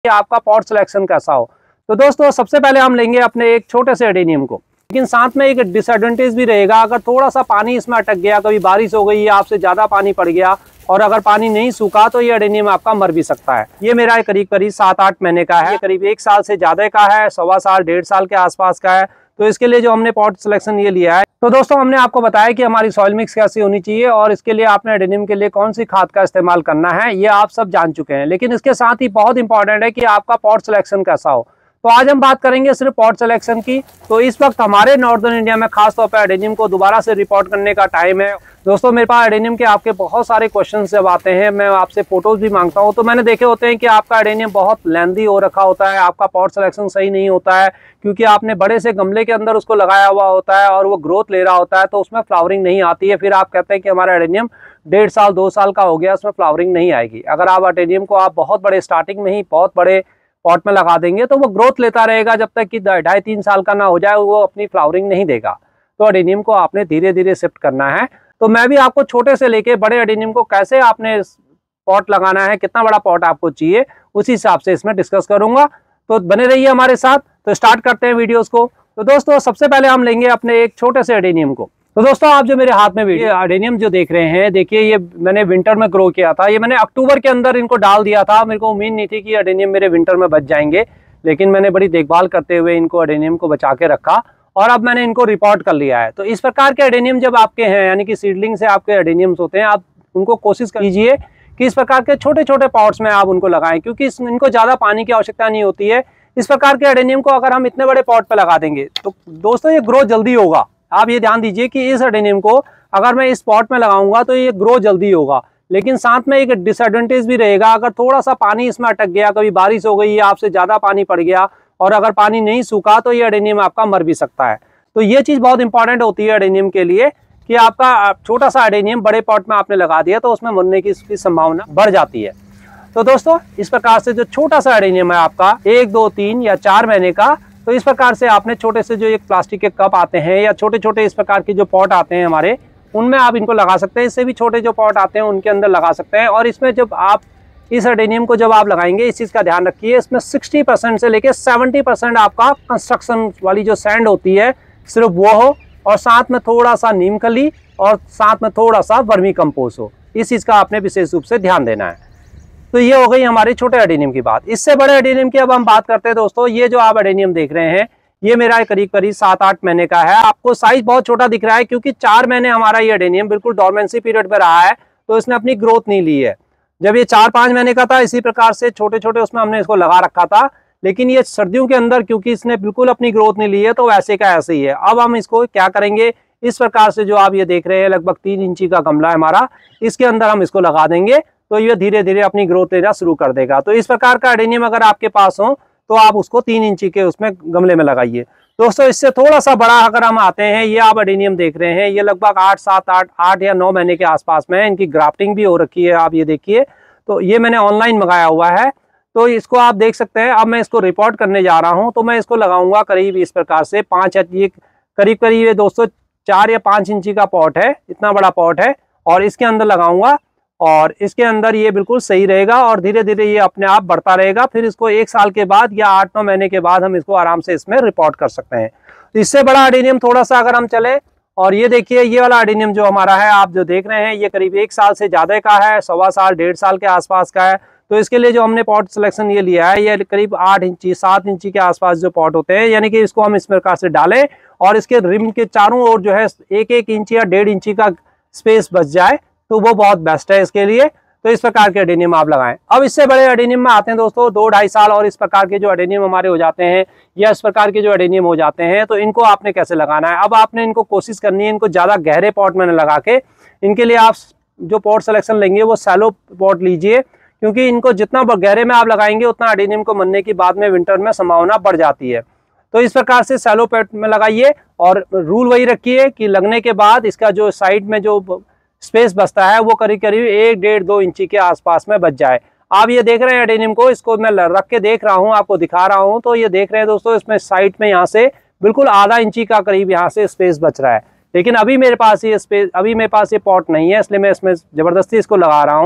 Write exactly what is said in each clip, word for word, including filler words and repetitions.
कि आपका pot selection कैसा हो। तो दोस्तों सबसे पहले हम लेंगे अपने एक छोटे से एडेनियम को, लेकिन साथ में एक डिसएडवांटेज भी रहेगा। अगर थोड़ा सा पानी इसमें अटक गया, कभी बारिश हो गई या आपसे ज़्यादा पानी पड़ गया और अगर पानी नहीं सूखा तो ये एडेनियम आपका मर भी सकता है। ये मेरा करीब करीब सात आठ महीने का है, ये करीब एक साल से ज़्यादा का है, सवा साल डेढ़ साल के आसपास का है। तो इसके लिए जो हमने पॉट सिलेक्शन ये लिया है, तो दोस्तों हमने आपको बताया कि हमारी सॉइल मिक्स कैसी होनी चाहिए और इसके लिए आपने एडेनियम के लिए कौन सी खाद का इस्तेमाल करना है, ये आप सब जान चुके हैं। लेकिन इसके साथ ही बहुत इंपॉर्टेंट है कि आपका पॉट सिलेक्शन कैसा हो। तो आज हम बात करेंगे सिर्फ पॉट सिलेक्शन की। तो इस वक्त हमारे नॉर्दर्न इंडिया में खासतौर पर एडेनियम को दोबारा से रिपोर्ट करने का टाइम है। दोस्तों मेरे पास एडेनियम के आपके बहुत सारे क्वेश्चन जब आते हैं, मैं आपसे फोटोज भी मांगता हूं, तो मैंने देखे होते हैं कि आपका एडेनियम बहुत लेंथी हो रखा होता है, आपका पॉट सिलेक्शन सही नहीं होता है क्योंकि आपने बड़े से गमले के अंदर उसको लगाया हुआ होता है और वो ग्रोथ ले रहा होता है, तो उसमें फ्लावरिंग नहीं आती है। फिर आप कहते हैं कि हमारा एडेनियम डेढ़ साल दो साल का हो गया, उसमें फ्लावरिंग नहीं आएगी। अगर आप एडेनियम को आप बहुत बड़े स्टार्टिंग में ही बहुत बड़े पॉट में लगा देंगे तो वो ग्रोथ लेता रहेगा जब तक कि ढाई तीन साल का ना हो जाए, वो अपनी फ्लावरिंग नहीं देगा। तो एडेनियम को आपने धीरे धीरे शिफ्ट करना है। तो मैं भी आपको छोटे से लेके बड़े एडेनियम को कैसे आपने पॉट लगाना है, कितना बड़ा पॉट आपको चाहिए, उसी हिसाब से इसमें डिस्कस करूंगा। तो बने रहिए हमारे साथ। तो स्टार्ट करते हैं वीडियोस को। तो दोस्तों सबसे पहले हम लेंगे अपने एक छोटे से एडेनियम को। तो दोस्तों आप जो मेरे हाथ में वीडियो एडेनियम जो देख रहे हैं, देखिए ये मैंने विंटर में ग्रो किया था। ये मैंने अक्टूबर के अंदर इनको डाल दिया था। मेरे को उम्मीद नहीं थी कि एडेनियम मेरे विंटर में बच जाएंगे, लेकिन मैंने बड़ी देखभाल करते हुए इनको एडेनियम को बचा के रखा और अब मैंने इनको रिपोर्ट कर लिया है। तो इस प्रकार के एडेनियम जब आपके हैं, यानी कि सीडलिंग से आपके एडेनियम्स होते हैं, आप उनको कोशिश कीजिए कि इस प्रकार के छोटे छोटे पॉट्स में आप उनको लगाएं, क्योंकि इनको ज़्यादा पानी की आवश्यकता नहीं होती है। इस प्रकार के एडेनियम को अगर हम इतने बड़े पॉट पर लगा देंगे तो दोस्तों ये ग्रो जल्दी होगा। आप ये ध्यान दीजिए कि इस एडेनियम को अगर मैं इस पॉट में लगाऊंगा तो ये ग्रो जल्दी होगा, लेकिन साथ में एक डिसएडवांटेज भी रहेगा। अगर थोड़ा सा पानी इसमें अटक गया, कभी बारिश हो गई या आपसे ज़्यादा पानी पड़ गया और अगर पानी नहीं सूखा तो ये एडेनियम आपका मर भी सकता है। तो ये चीज़ बहुत इंपॉर्टेंट होती है एडेनियम के लिए कि आपका छोटा सा एडेनियम बड़े पॉट में आपने लगा दिया तो उसमें मरने की संभावना बढ़ जाती है। तो दोस्तों इस प्रकार से जो छोटा सा एडेनियम है आपका एक दो तीन या चार महीने का, तो इस प्रकार से आपने छोटे से जो एक प्लास्टिक के कप आते हैं या छोटे छोटे इस प्रकार के जो पॉट आते हैं हमारे, उनमें आप इनको लगा सकते हैं। इससे भी छोटे जो पॉट आते हैं उनके अंदर लगा सकते हैं। और इसमें जब आप इस एडेनियम को जब आप लगाएंगे, इस चीज़ का ध्यान रखिए, इसमें साठ परसेंट से लेकर सत्तर परसेंट आपका कंस्ट्रक्शन वाली जो सैंड होती है सिर्फ वो हो, और साथ में थोड़ा सा नीम खली और साथ में थोड़ा सा वर्मी कंपोस्ट हो। इस चीज़ का आपने विशेष रूप से ध्यान देना है। तो ये हो गई हमारी छोटे एडेनियम की बात। इससे बड़े एडेनियम की अब हम बात करते हैं। दोस्तों ये जो आप एडेनियम देख रहे हैं, ये मेरा करीब करीब सात आठ महीने का है। आपको साइज बहुत छोटा दिख रहा है क्योंकि चार महीने हमारा ये एडेनियम बिल्कुल डोरमेंसी पीरियड पर रहा है, तो इसने अपनी ग्रोथ नहीं ली है। जब ये चार पाँच महीने का था, इसी प्रकार से छोटे छोटे उसमें हमने इसको लगा रखा था, लेकिन ये सर्दियों के अंदर क्योंकि इसने बिल्कुल अपनी ग्रोथ नहीं ली है तो वैसे का ऐसे ही है। अब हम इसको क्या करेंगे, इस प्रकार से जो आप ये देख रहे हैं लगभग तीन इंची का गमला है हमारा, इसके अंदर हम इसको लगा देंगे तो ये धीरे धीरे अपनी ग्रोथ लेना शुरू कर देगा। तो इस प्रकार का एडेनियम अगर आपके पास हो तो आप उसको तीन इंची के उसमें गमले में लगाइए। दोस्तों इससे थोड़ा सा बड़ा अगर हम आते हैं, ये आप एडेनियम देख रहे हैं, ये लगभग आठ सात आठ आठ या नौ महीने के आसपास में है। इनकी ग्राफ्टिंग भी हो रखी है, आप ये देखिए। तो ये मैंने ऑनलाइन मंगाया हुआ है, तो इसको आप देख सकते हैं। अब मैं इसको रिपोर्ट करने जा रहा हूँ, तो मैं इसको लगाऊंगा करीब इस प्रकार से पाँच, ये करीब करीब ये दोस्तों चार या पाँच इंची का पॉट है, इतना बड़ा पॉट है, और इसके अंदर लगाऊंगा और इसके अंदर ये बिल्कुल सही रहेगा और धीरे धीरे ये अपने आप बढ़ता रहेगा। फिर इसको एक साल के बाद या आठ नौ महीने के बाद हम इसको आराम से इसमें रिपोर्ट कर सकते हैं। तो इससे बड़ा एडेनियम थोड़ा सा अगर हम चले, और ये देखिए ये वाला एडेनियम जो हमारा है, आप जो देख रहे हैं, ये करीब एक साल से ज़्यादा का है, सवा साल डेढ़ साल के आसपास का है। तो इसके लिए जो हमने पॉट सिलेक्शन ये लिया है, ये करीब आठ इंची सात इंची के आसपास जो पॉट होते हैं, यानी कि इसको हम इस प्रकार से डालें और इसके रिम के चारों ओर जो है एक एक इंची या डेढ़ इंची का स्पेस बच जाए, तो वो बहुत बेस्ट है इसके लिए। तो इस प्रकार के एडेनियम आप लगाएं। अब इससे बड़े एडेनियम में आते हैं दोस्तों, दो ढाई साल और इस प्रकार के जो एडेनियम हमारे हो जाते हैं या इस प्रकार के जो एडेनियम हो जाते हैं, तो इनको आपने कैसे लगाना है। अब आपने इनको कोशिश करनी है, इनको ज़्यादा गहरे पॉट में न लगा के, इनके लिए आप जो पॉट सिलेक्शन लेंगे वो सैलो पॉट लीजिए, क्योंकि इनको जितना गहरे में आप लगाएंगे उतना एडेनियम को मरने की बाद में विंटर में संभावना बढ़ जाती है। तो इस प्रकार से सैलो पॉट में लगाइए और रूल वही रखिए कि लगने के बाद इसका जो साइड में जो स्पेस बचता है वो करीब करीब एक डेढ़ दो इंची के आसपास में बच जाए। आप ये देख रहे हैं एडेनियम को, इसको मैं रख के देख रहा हूँ, आपको दिखा रहा हूँ। तो ये देख रहे हैं दोस्तों, इसमें साइड में यहाँ से बिल्कुल आधा इंची का करीब यहाँ से स्पेस बच रहा है। लेकिन अभी मेरे पास ये स्पेस अभी मेरे पास ये पॉट नहीं है, इसलिए मैं इसमें ज़बरदस्ती इसको लगा रहा हूँ।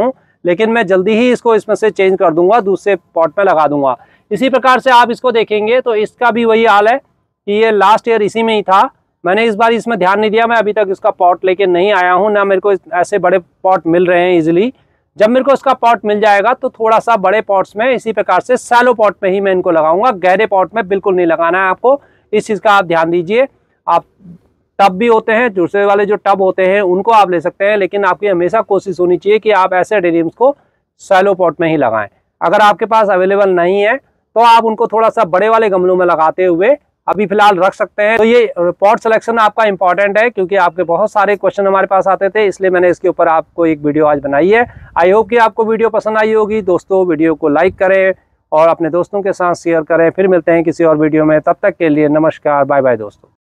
लेकिन मैं जल्दी ही इसको इसमें से चेंज कर दूंगा, दूसरे पॉट में लगा दूंगा। इसी प्रकार से आप इसको देखेंगे तो इसका भी वही हाल है कि ये लास्ट ईयर इसी में ही था। मैंने इस बार इसमें ध्यान नहीं दिया, मैं अभी तक इसका पॉट लेके नहीं आया हूँ, ना मेरे को ऐसे बड़े पॉट मिल रहे हैं इजीली। जब मेरे को इसका पॉट मिल जाएगा तो थोड़ा सा बड़े पॉट्स में इसी प्रकार से सैलो पॉट में ही मैं इनको लगाऊंगा, गहरे पॉट में बिल्कुल नहीं लगाना है आपको। इस चीज़ का आप ध्यान दीजिए। आप टब भी होते हैं, दूसरे वाले जो टब होते हैं उनको आप ले सकते हैं, लेकिन आपकी हमेशा कोशिश होनी चाहिए कि आप ऐसे एडेनियम्स को सैलो पॉट में ही लगाएं। अगर आपके पास अवेलेबल नहीं है तो आप उनको थोड़ा सा बड़े वाले गमलों में लगाते हुए अभी फिलहाल रख सकते हैं। तो ये पॉट सिलेक्शन आपका इंपॉर्टेंट है, क्योंकि आपके बहुत सारे क्वेश्चन हमारे पास आते थे, इसलिए मैंने इसके ऊपर आपको एक वीडियो आज बनाई है। आई होप कि आपको वीडियो पसंद आई होगी। दोस्तों, वीडियो को लाइक करें और अपने दोस्तों के साथ शेयर करें। फिर मिलते हैं किसी और वीडियो में, तब तक के लिए नमस्कार, बाय बाय दोस्तों।